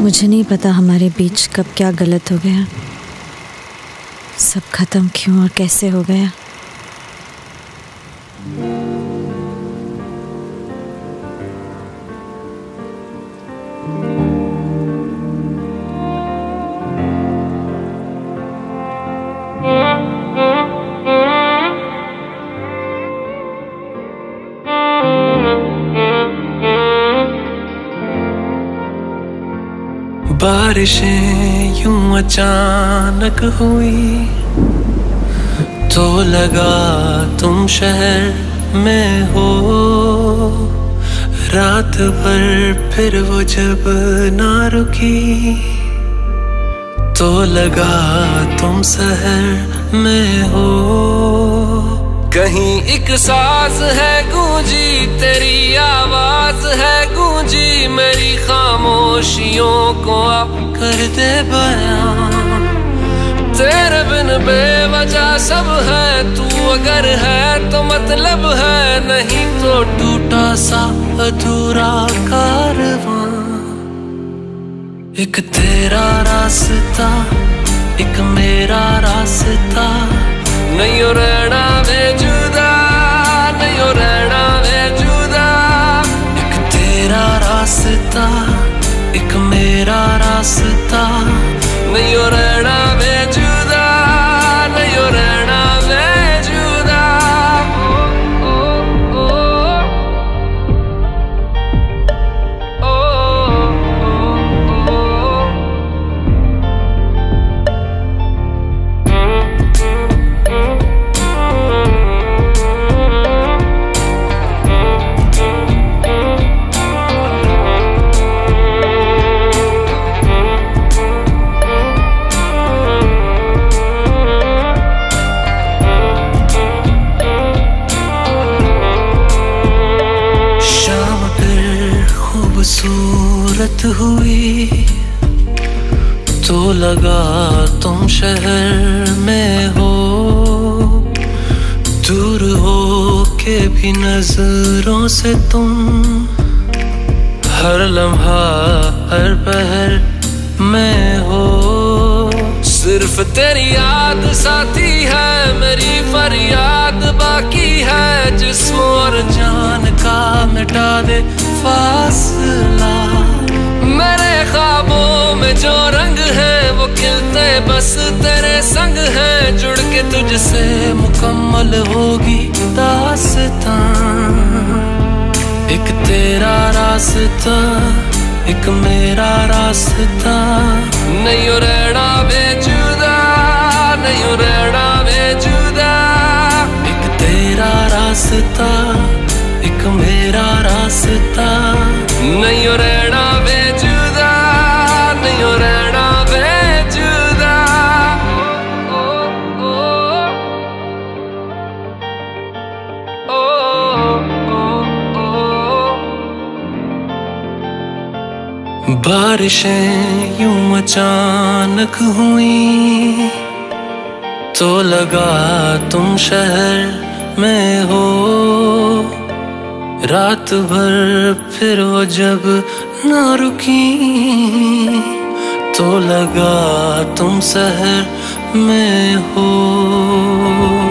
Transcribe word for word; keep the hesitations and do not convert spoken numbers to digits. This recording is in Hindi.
मुझे नहीं पता हमारे बीच कब क्या गलत हो गया, सब खत्म क्यों और कैसे हो गया। बारिशें यूं अचानक हुई तो लगा तुम शहर में हो। रात भर फिर वो जब ना रुकी तो लगा तुम शहर में हो। कहीं एक साज है गूंजी तेरी आवाज है गूंजी मेरी खामोशियों को आप कर दे बयां। तेरे बिन बेवजह सब है, तू अगर है तो मतलब है, नहीं तो टूटा सा अधूरा कारवां। एक तेरा रास्ता एक मेरा रास्ता, नहीं हो रहना वे जुदा, नहीं हो रहना वे जुदा। एक तेरा रास्ता एक मेरा रास्ता, नहीं हो रहना वे जुदा, नहीं हो रहना वे जुदा। ओ, ओ, ओ, ओ, ओ, ओ। खूबसूरत हुई तो लगा तुम शहर में हो। दूर हो के भी नजरों से तुम हर लम्हा हर पहर में हो। सिर्फ तेरी याद साथी है, मेरी फरियाद बाकी है। जिस्म और जान का मिटा दे फासला। मेरे ख्वाबों में जो रंग है वो खिलते बस तेरे संग है। जुड़ के तुझसे मुकम्मल होगी दास्तां। एक तेरा रास्ता एक मेरा रास्ता, नहीं हो रहना वे जुदा, नहीं हो रहना वे जुदा। एक तेरा रास्ता एक मेरा रास्ता, नहीं हो रहना वे जुदा, नहीं हो रहना वे जुदा। ओ, ओ, ओ, ओ, ओ, ओ। बारिशें यूं अचानक हुई तो लगा तुम शहर में हो। रात भर फिर वो जब ना रुकी तो लगा तुम शहर में हो।